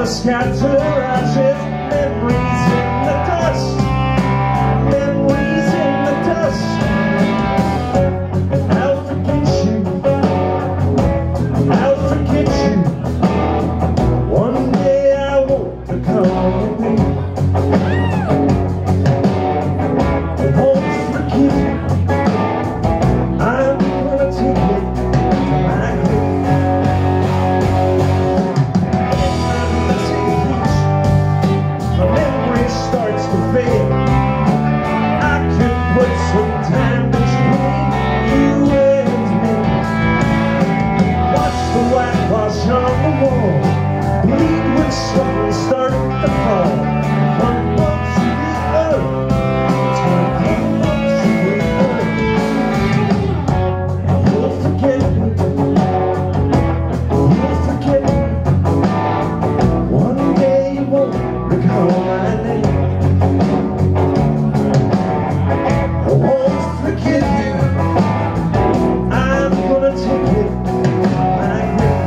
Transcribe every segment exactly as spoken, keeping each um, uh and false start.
gonna scatter ashes, memories in the dust, memories in the dust. And I'll forget you, I'll forget you. One day I won't become a thing. I won't forgive you. I'm gonna take it to my grave. My memory starts to fade. I could put some time between you and me. Watch the whitewash on the wall bleed when suns start to fall. Crumble to the earth. It's gonna crumble to the earth. And you'll forget me. You'll forget me. One day you won't recall my name. I won't forgive you. I'm gonna take it to my grave.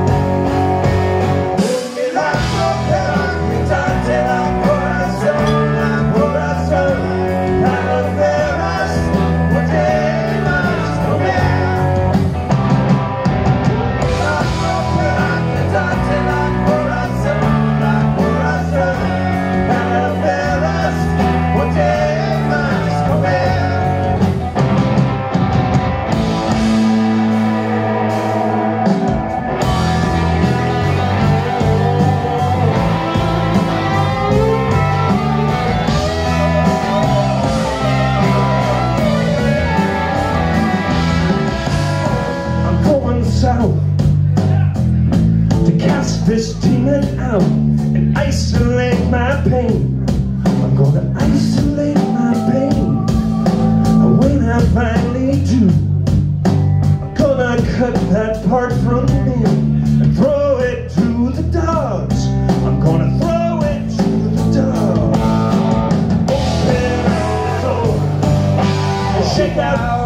E la opera gritante la corazón, la corazón, calaveras, botellas, comer. La opera gritante la corazón, la corazón, calaveras, botellas, comer. I'm going south to cast this demon out and isolate my pain. I'm gonna isolate my pain. And when I finally do, I'm gonna cut that part from me and throw it to the dogs. I'm gonna throw it to the dogs. Open the door and shake out